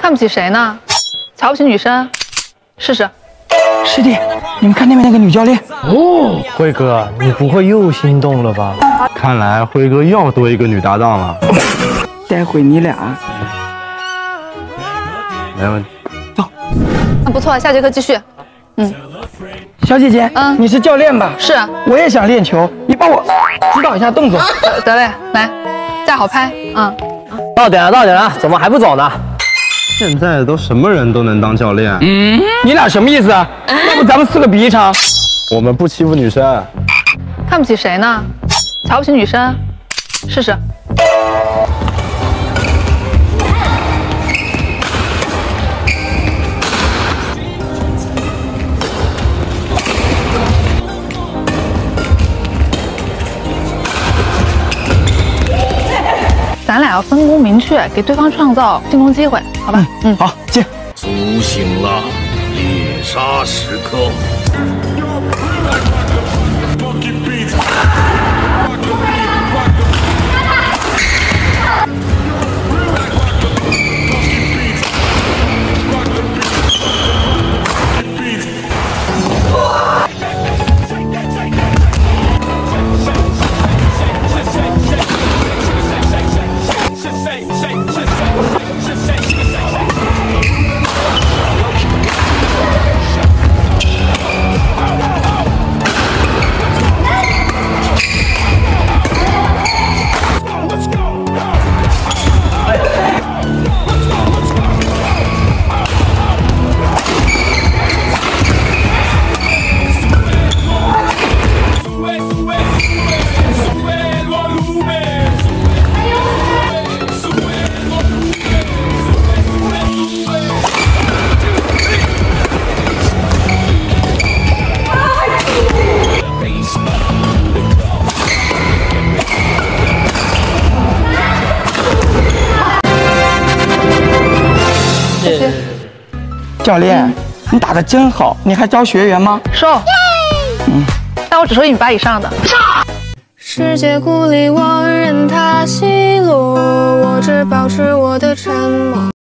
看不起谁呢？瞧不起女生？试试。 师弟，你们看那边那个女教练。 哦，辉哥，你不会又心动了吧？看来辉哥又要多一个女搭档了。 待会你俩没问题。 走。 不错，下节课继续。 小姐姐，你是教练吧？ 是。 我也想练球，你帮我指导一下动作。 得嘞，来，架好拍。 到点了，到点了，怎么还不走呢？现在都什么人都能当教练。 你俩什么意思啊？要不咱们4个比一场？ 我们不欺负女生。 看不起谁呢？瞧不起女生？试试。咱俩要分工明确，给对方创造进攻机会，好吧？ 好，进。 苏醒了，猎杀时刻。 教练，你打得真好，你还招学员吗？ 收。但我只收1.8米以上的。 世界孤立我，任它奚落，我只保持我的沉默。